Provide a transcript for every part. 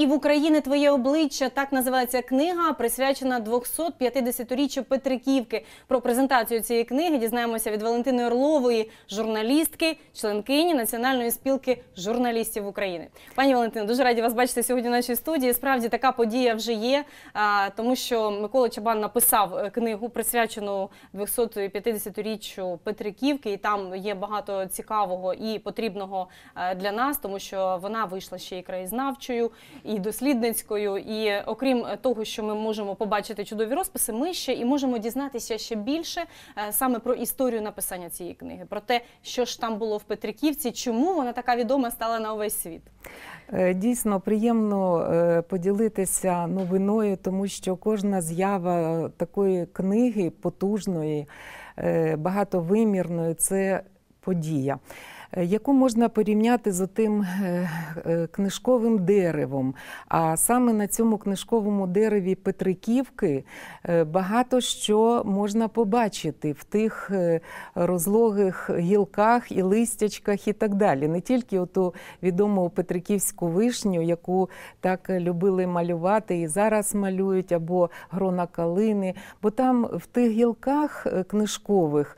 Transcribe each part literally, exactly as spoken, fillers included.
І в Україні твоє обличчя, так називається книга, присвячена двохсот п'ятдесятиріччю Петриківки. Про презентацію цієї книги дізнаємося від Валентини Орлової, журналістки, членкині Національної спілки журналістів України. Пані Валентино, дуже раді вас бачити сьогодні в нашій студії. Справді, така подія вже є, тому що Микола Чабан написав книгу, присвячену двохсот п'ятдесятиріччю Петриківки, і там є багато цікавого і потрібного для нас, тому що вона вийшла ще і краєзнавчою, і дослідницькою, і окрім того, що ми можемо побачити чудові розписи, ми ще і можемо дізнатися ще більше саме про історію написання цієї книги, про те, що ж там було в Петриківці, чому вона така відома стала на увесь світ. Дійсно, приємно поділитися новиною, тому що кожна з'ява такої книги потужної, багатовимірної – це подія, яку можна порівняти з отим книжковим деревом. А саме на цьому книжковому дереві Петриківки багато що можна побачити в тих розлогих гілках і листячках і так далі. Не тільки оту відому петриківську вишню, яку так любили малювати і зараз малюють, або грона калини, бо там в тих гілках книжкових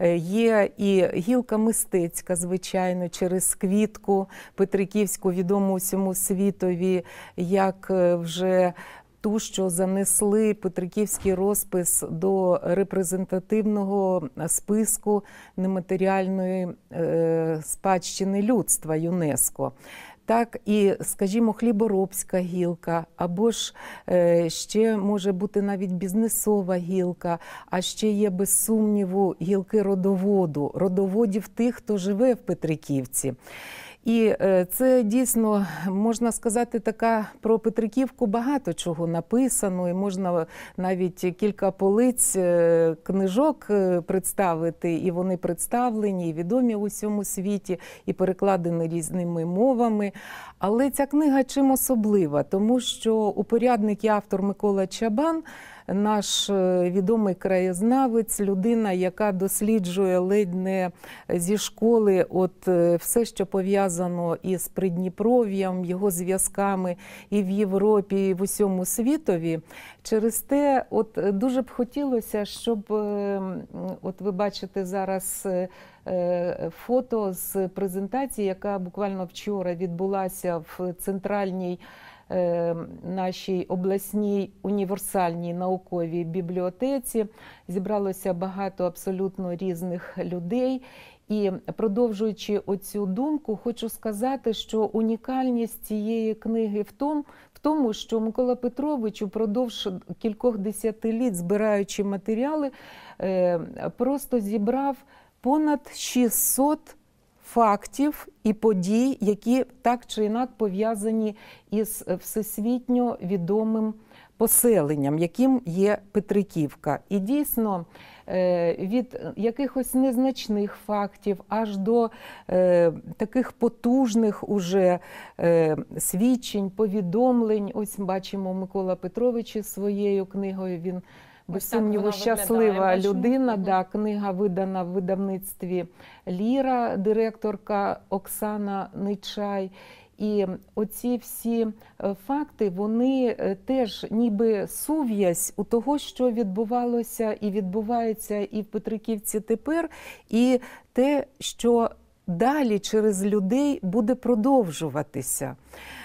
є і гілка мистецька, звичайно, Звичайно, через квітку Петриківську, відому всьому світові, як вже ту, що занесли Петриківський розпис до репрезентативного списку нематеріальної е, спадщини людства ЮНЕСКО. Так і, скажімо, хліборобська гілка, або ж е, ще може бути навіть бізнесова гілка, а ще є, без сумніву, гілки родоводу, родоводів тих, хто живе в Петриківці. І це дійсно, можна сказати, така про Петриківку багато чого написано, і можна навіть кілька полиць книжок представити, і вони представлені, і відомі у всьому світі, і перекладені різними мовами. Але ця книга чим особлива? Тому що упорядник і автор Микола Чабан, наш відомий краєзнавець, людина, яка досліджує ледь не зі школи от все, що пов'язано із Придніпров'ям, його зв'язками і в Європі, і в усьому світові. Через те от дуже б хотілося, щоб, от ви бачите зараз фото з презентації, яка буквально вчора відбулася в центральній нашій обласній універсальній науковій бібліотеці. Зібралося багато абсолютно різних людей. І продовжуючи оцю думку, хочу сказати, що унікальність цієї книги в тому, в тому, що Микола Петрович упродовж кількох десятиліть, збираючи матеріали, просто зібрав понад шістсот фактів і подій, які так чи інакше пов'язані із всесвітньо відомим поселенням, яким є Петриківка. І дійсно, від якихось незначних фактів аж до е, таких потужних уже е, свідчень, повідомлень. Ось бачимо Микола Петрович із своєю книгою, він без сумніву щаслива людина. Угу. Да, книга видана в видавництві «Ліра», директорка Оксана Нечай. І оці всі факти, вони теж ніби сув'язь у того, що відбувалося і відбувається і в Петриківці тепер, і те, що далі через людей буде продовжуватися.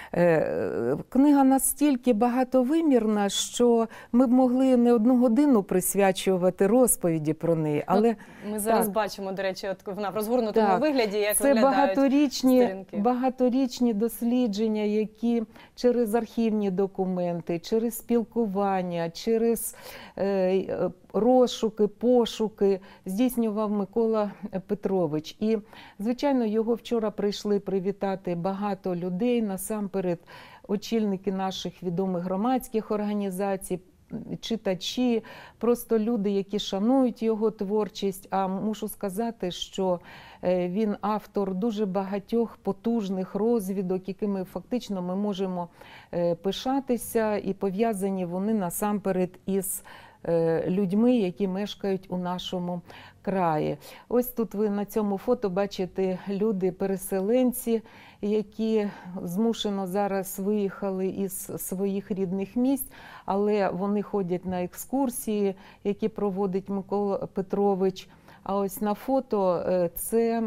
Книга настільки багатовимірна, що ми б могли не одну годину присвячувати розповіді про неї. Але ми зараз так бачимо, до речі, от вона в розгорнутому так вигляді, як це виглядають багаторічні, сторінки. багаторічні дослідження, які через архівні документи, через спілкування, через е, розшуки, пошуки здійснював Микола Петрович. І, звичайно, його вчора прийшли привітати багато людей, насамперед очільники наших відомих громадських організацій, читачі, просто люди, які шанують його творчість. А мушу сказати, що він автор дуже багатьох потужних розвідок, якими фактично ми можемо пишатися, і пов'язані вони насамперед із людьми, які мешкають у нашому краї. Ось тут ви на цьому фото бачите люди-переселенці, які змушено зараз виїхали із своїх рідних місць, але вони ходять на екскурсії, які проводить Микола Петрович. А ось на фото це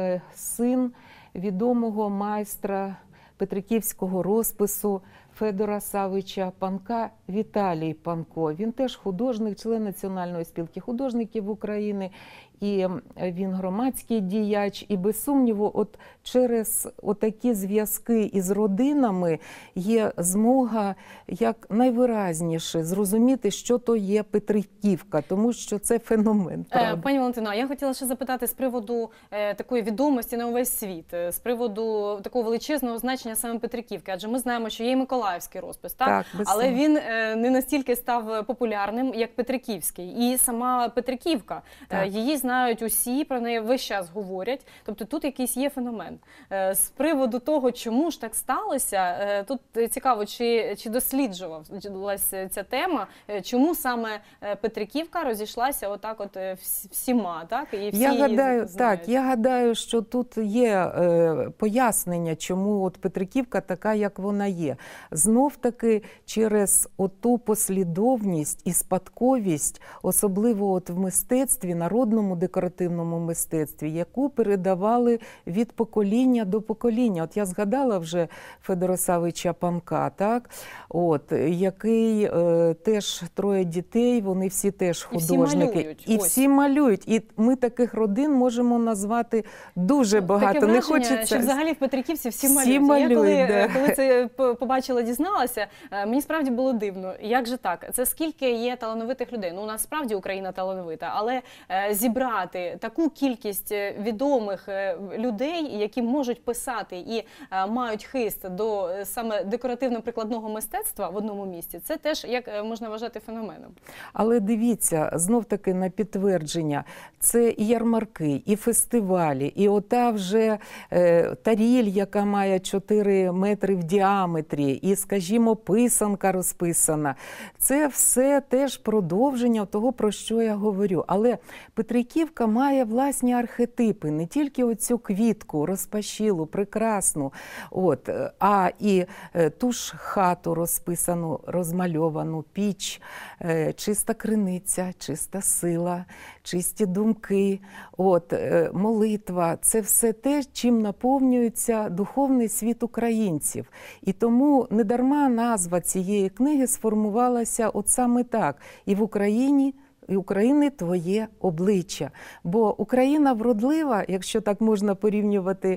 син відомого майстра петриківського розпису Федора Савича Панка Віталій Панко. Він теж художник, член Національної спілки художників України, і він громадський діяч. І без сумніву, от через отакі зв'язки із родинами є змога як найвиразніше зрозуміти, що то є Петриківка, тому що це феномен. Правда? Пані Валентино, я хотіла ще запитати з приводу е, такої відомості на увесь світ, з приводу такого величезного значення саме Петриківки, адже ми знаємо, що є і Миколаївський розпис, так? Так, Але він е, не настільки став популярним, як Петриківський. І сама Петриківка, е, її знають усі, про неї весь час говорять. Тобто тут якийсь є феномен. Е, з приводу того, чому ж так сталося, е, тут цікаво, чи, чи досліджувалася ця тема, е, чому саме Петриківка розійшлася отак от всіма, так? І всі я гадаю, її знають. Так, я гадаю, що тут є е, пояснення, чому от Петриківка така, як вона є. Знов-таки через оту послідовність і спадковість, особливо от в мистецтві, народному декоративному мистецтві, яку передавали від покоління до покоління. От я згадала вже Федора Савича Панка, так? От, який е, теж троє дітей, вони всі теж художники. І всі малюють. І всі малюють. І ми таких родин можемо назвати дуже багато. Таке враження, Не хочеться... що взагалі в Петриківці всі, всі малюють. малюють. Я коли, Да. коли це побачила, дізналася, мені справді було дивно. Як же так? Це скільки є талановитих людей? Ну, у нас справді Україна талановита, але зібрати таку кількість відомих людей, які можуть писати і мають хист до саме декоративно-прикладного мистецтва в одному місці, це теж, як можна вважати, феноменом. Але дивіться, знов-таки на підтвердження, це і ярмарки, і фестивалі, і ота вже е, таріль, яка має чотири метри в діаметрі, і, скажімо, писанка розписана. Це все теж продовження того, про що я говорю. Але Петриківка має власні архетипи, не тільки оцю квітку, розпашілу, прекрасну, от, а і е, ту ж хату розписану, розмальовану, піч, е, чиста криниця, чиста сила, чисті думки, от, е, молитва. Це все те, чим наповнюється духовний світ українців. І тому недарма назва цієї книги сформувалася от саме так. І в Україні І України твоє обличчя. Бо Україна вродлива, якщо так можна порівнювати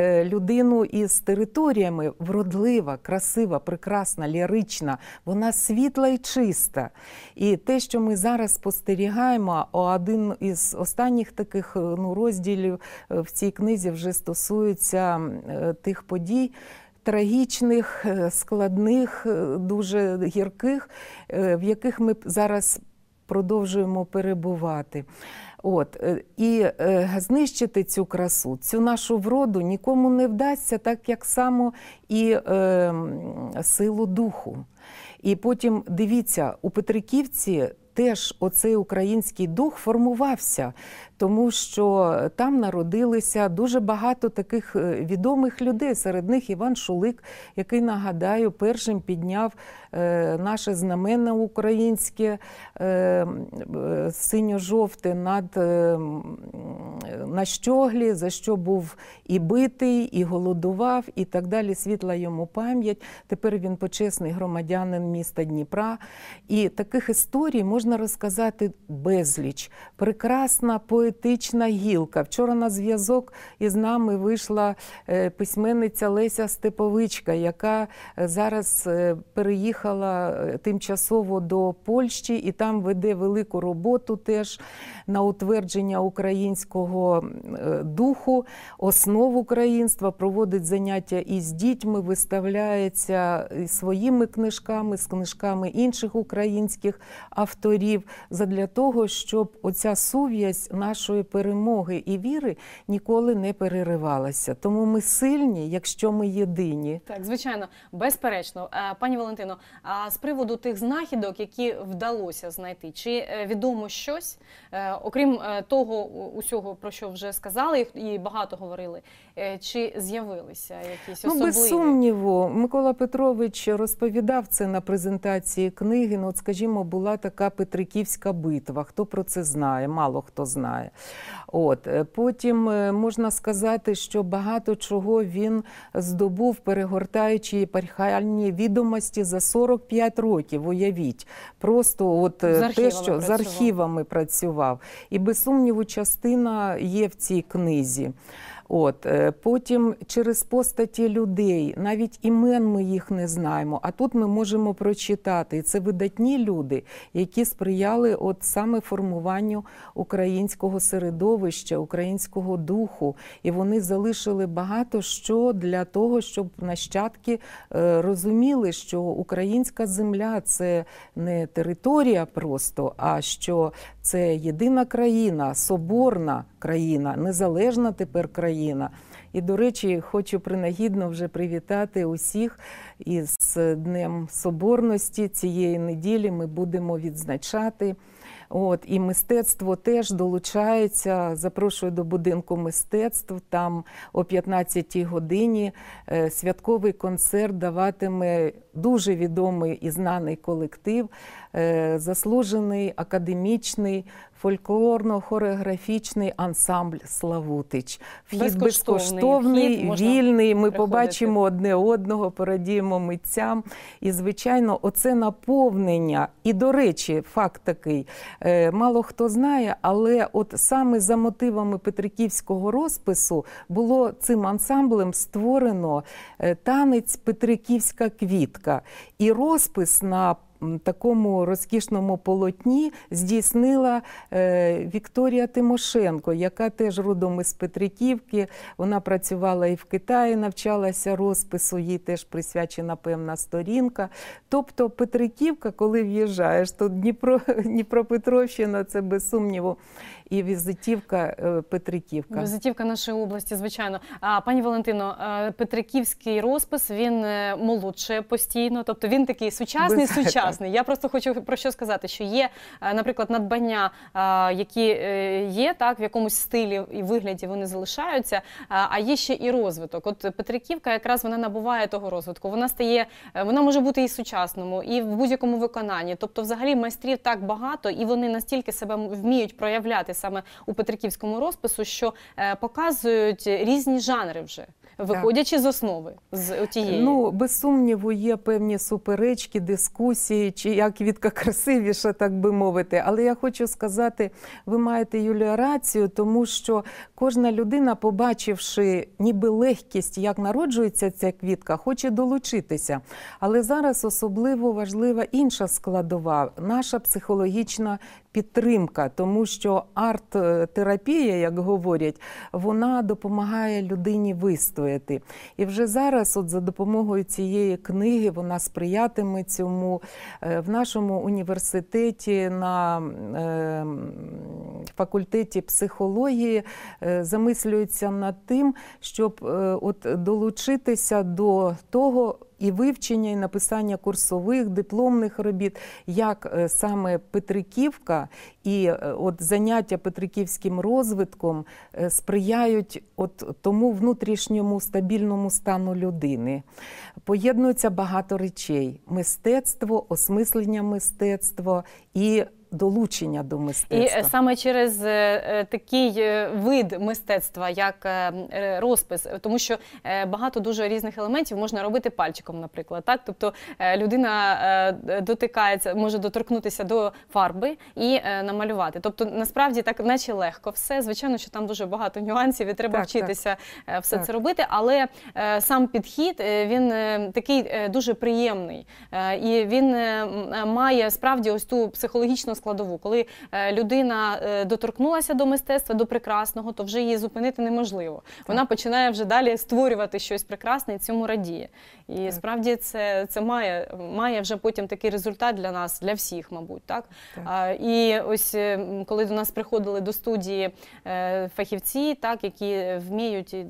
людину із територіями, вродлива, красива, прекрасна, лірична, вона світла і чиста. І те, що ми зараз спостерігаємо, один із останніх таких ну, розділів в цій книзі вже стосується тих подій, трагічних, складних, дуже гірких, в яких ми зараз продовжуємо перебувати. От. І е, знищити цю красу, цю нашу вроду нікому не вдасться, так як само і е, силу духу. І потім, дивіться, у Петриківці теж оцей український дух формувався, тому що там народилися дуже багато таких відомих людей. Серед них Іван Шулик, який, нагадаю, першим підняв е, наше знамення українське, е, синьо-жовте над, е, на щоглі, за що був і битий, і голодував, і так далі. Світла йому пам'ять. Тепер він почесний громадянин міста Дніпра. І таких історій можна розказати безліч. Прекрасна поетична гілка. Вчора на зв'язок із нами вийшла письменниця Леся Степовичка, яка зараз переїхала тимчасово до Польщі і там веде велику роботу теж на утвердження українського українського духу, основ українства, проводить заняття із дітьми, виставляється своїми книжками, з книжками інших українських авторів, задля того, щоб оця сув'язь нашої перемоги і віри ніколи не переривалася. Тому ми сильні, якщо ми єдині. Так, звичайно, безперечно. Пані Валентино, а з приводу тих знахідок, які вдалося знайти, чи відомо щось, окрім того усього, про що вже сказали і багато говорили, чи з'явилися якісь особливі? Ну, без сумніву. Микола Петрович розповідав це на презентації книги. Ну, от, скажімо, була така Петриківська битва. Хто про це знає? Мало хто знає. От. Потім можна сказати, що багато чого він здобув, перегортаючи єпархіальні відомості за сорок п'ять років, уявіть. Просто от те, що працював. з архівами працював. І без сумніву частина є в цій книзі. От. Потім через постаті людей, навіть імен ми їх не знаємо, а тут ми можемо прочитати. І це видатні люди, які сприяли от саме формуванню українського середовища, українського духу. І вони залишили багато що для того, щоб нащадки розуміли, що українська земля – це не територія просто, а що це єдина країна, соборна країна, незалежна тепер країна. І, до речі, хочу принагідно вже привітати усіх із Днем Соборності. Цієї неділі ми будемо відзначати. От, і мистецтво теж долучається, запрошую до будинку мистецтв, там о п'ятнадцятій годині святковий концерт даватиме дуже відомий і знаний колектив, заслужений академічний фольклорно-хореографічний ансамбль «Славутич». Вхід безкоштовний, безкоштовний вхід, вільний, ми приходити. Побачимо одне одного, порадіємо митцям. І, звичайно, оце наповнення. І, до речі, факт такий, мало хто знає, але от саме за мотивами петриківського розпису було цим ансамблем створено танець «Петриківська квітка». І розпис на такому розкішному полотні здійснила Вікторія Тимошенко, яка теж родом із Петриківки. Вона працювала і в Китаї, навчалася розпису, їй теж присвячена певна сторінка. Тобто Петриківка, коли в'їжджаєш, то Дніпро, Дніпропетровщина – це без сумніву і візитівка Петриківка. Візитівка нашої області, звичайно. А, пані Валентино, Петриківський розпис, він молодше постійно, тобто він такий сучасний, Без... сучасний. Я просто хочу про що сказати, що є, наприклад, надбання, які є, так, в якомусь стилі і вигляді вони залишаються, а є ще і розвиток. От Петриківка якраз вона набуває того розвитку. Вона стає, вона може бути і сучасному, і в будь-якому виконанні. Тобто взагалі майстрів так багато, і вони настільки себе вміють проявляти саме у петриківському розпису, що е, показують різні жанри вже, виходячи так. з основи, з тієї. Ну, без сумніву, є певні суперечки, дискусії, чи як квітка красивіша, так би мовити. Але я хочу сказати, ви маєте, Юлія, рацію, тому що кожна людина, побачивши ніби легкість, як народжується ця квітка, хоче долучитися. Але зараз особливо важлива інша складова – наша психологічна підтримка, тому що арт-терапія, як говорять, вона допомагає людині вистояти. І вже зараз, от за допомогою цієї книги, вона сприятиме цьому. В нашому університеті на е, факультеті психології е, замислюються над тим, щоб е, от долучитися до того, і вивчення, і написання курсових, дипломних робіт, як саме Петриківка і от заняття петриківським розвитком сприяють от тому внутрішньому стабільному стану людини. Поєднується багато речей. Мистецтво, осмислення мистецтва і долучення до мистецтва. І саме через такий вид мистецтва, як розпис, тому що багато дуже різних елементів можна робити пальчиком, наприклад. Так? Тобто людина дотикається, може доторкнутися до фарби і намалювати. Тобто насправді так наче легко все. Звичайно, що там дуже багато нюансів і треба так, вчитися так. все так. це робити, але сам підхід, він такий дуже приємний. І він має справді ось ту психологічну складову, складову. Коли е, людина е, доторкнулася до мистецтва, до прекрасного, то вже її зупинити неможливо. Так. Вона починає вже далі створювати щось прекрасне і цьому радіє. І так. справді це, це має, має вже потім такий результат для нас, для всіх, мабуть. Так? Так. А, і ось коли до нас приходили до студії е, фахівці, так, які вміють і,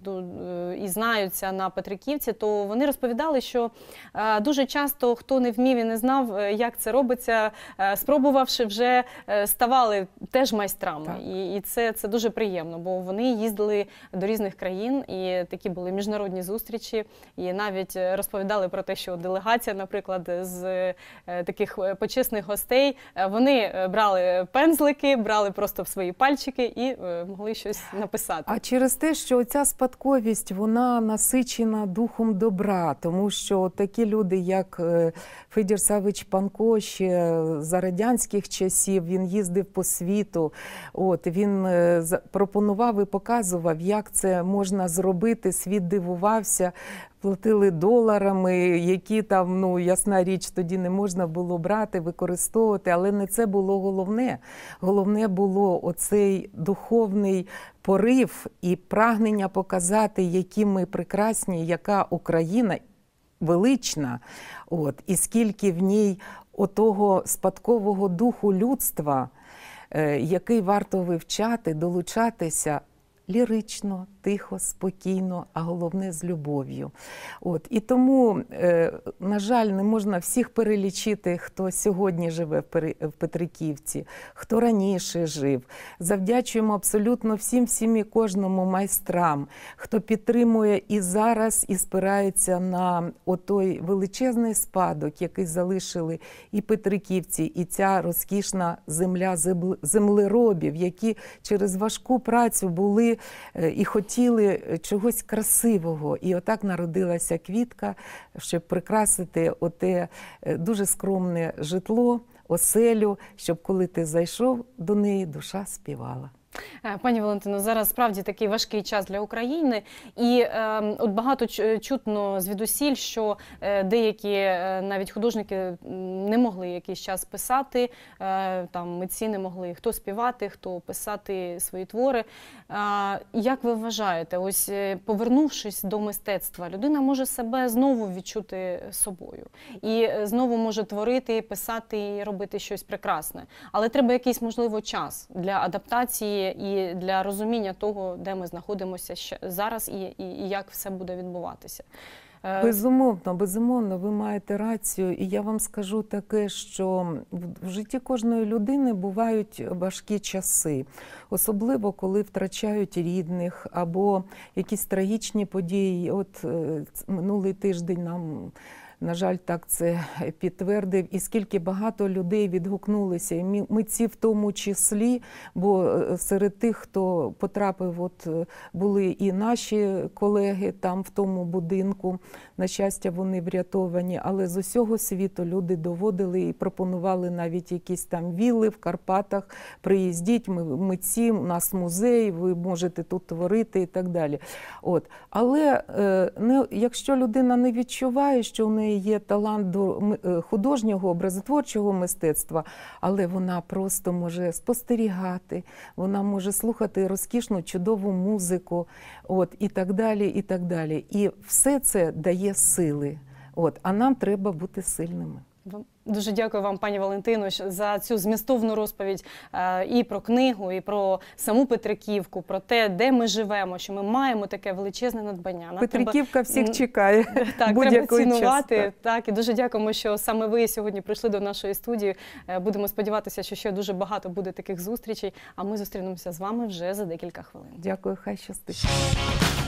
і знаються на Петриківці, то вони розповідали, що е, дуже часто хто не вмів і не знав, як це робиться, е, спробувавши, вже е, ставали теж майстрами. Так. І, і це, це дуже приємно, бо вони їздили до різних країн, і такі були міжнародні зустрічі, і навіть розповідали про те, що делегація, наприклад, з е, таких почесних гостей, е, вони брали пензлики, брали просто в свої пальчики і е, могли щось написати. А через те, що ця спадковість, вона насичена духом добра, тому що такі люди, як Федір Савич Панко, ще за радянських часів, він їздив по світу, от, він пропонував і показував, як це можна зробити, світ дивувався, платили доларами, які там, ну, ясна річ, тоді не можна було брати, використовувати, але не це було головне. Головне було оцей духовний порив і прагнення показати, які ми прекрасні, яка Україна велична, от, і скільки в ній отого спадкового духу людства, е, який варто вивчати, долучатися лірично, тихо, спокійно, а головне з любов'ю. От. І тому, е, на жаль, не можна всіх перелічити, хто сьогодні живе в, Пери... в Петриківці, хто раніше жив. Завдячуємо абсолютно всім, всім і кожному майстрам, хто підтримує і зараз, і спирається на отой величезний спадок, який залишили і Петриківці, і ця розкішна земля землеробів, які через важку працю були і хотіли чогось красивого. І отак народилася квітка, щоб прикрасити оте дуже скромне житло, оселю, щоб коли ти зайшов до неї, душа співала. Пані Валентино, зараз справді такий важкий час для України, і е, от багато чутно звідусіль, що е, деякі е, навіть художники не могли якийсь час писати, е, там митці не могли хто співати, хто писати свої твори. Е, як ви вважаєте, ось повернувшись до мистецтва, людина може себе знову відчути собою і знову може творити, писати і робити щось прекрасне, але треба якийсь, можливо, час для адаптації і для розуміння того, де ми знаходимося зараз і, і, і як все буде відбуватися. Безумовно, безумовно, ви маєте рацію. І я вам скажу таке, що в житті кожної людини бувають важкі часи. Особливо, коли втрачають рідних або якісь трагічні події. От минулий тиждень нам, на жаль, так це підтвердив, і скільки багато людей відгукнулися, і митці в тому числі, бо серед тих, хто потрапив, от були і наші колеги там в тому будинку, на щастя, вони врятовані, але з усього світу люди доводили і пропонували навіть якісь там вілли в Карпатах, приїздіть, ми митці, у нас музей, ви можете тут творити і так далі. От. Але не, якщо людина не відчуває, що в неї є талант до художнього, образотворчого мистецтва, але вона просто може спостерігати, вона може слухати розкішну, чудову музику, от, і так далі, і так далі. І все це дає сили. От, а нам треба бути сильними. Дуже дякую вам, пані Валентино, за цю змістовну розповідь і про книгу, і про саму Петриківку, про те, де ми живемо, що ми маємо таке величезне надбання. Нам Петриківка треба... всіх чекає. Так, треба цінувати. Так. так, і дуже дякуємо, що саме ви сьогодні прийшли до нашої студії. Будемо сподіватися, що ще дуже багато буде таких зустрічей, а ми зустрінемося з вами вже за декілька хвилин. Дякую, хай щастить.